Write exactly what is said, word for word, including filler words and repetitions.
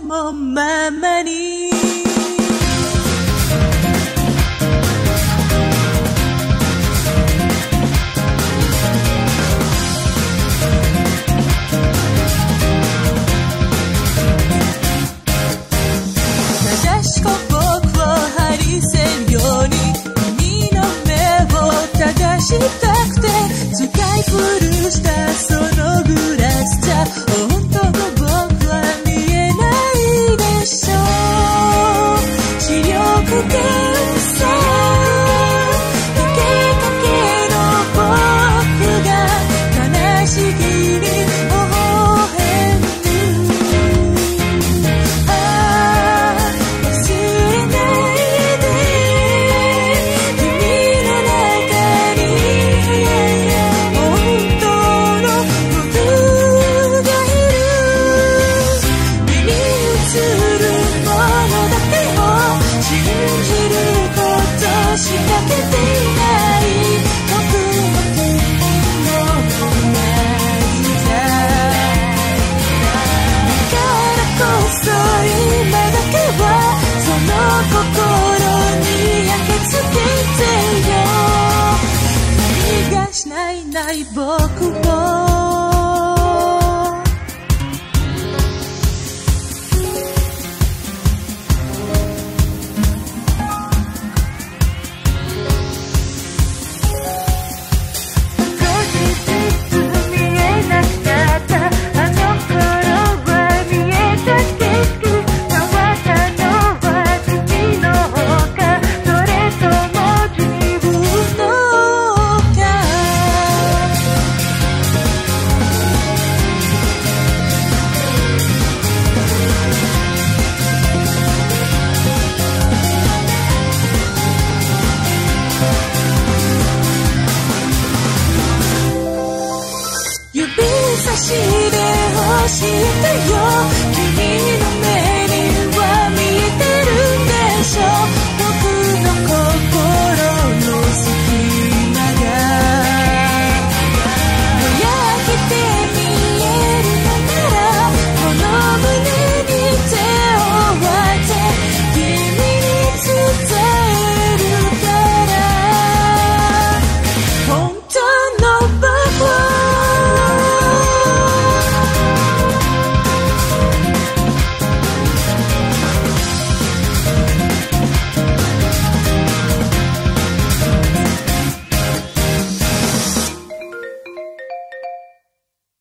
もままに正しく僕を張りせるように君の目を正したくて使い古したそのグラスじゃ本当の僕は見えないでしょう。視力検査かけかけの僕が悲しげに微笑む。ああ忘れないで君の中に本当の僕がいる。目に映るものだけを信じることしかできない僕も君もないんだ。だからこそ今だけはその心に焼け付けてよ。何がしないない僕を指差しで教えてよ。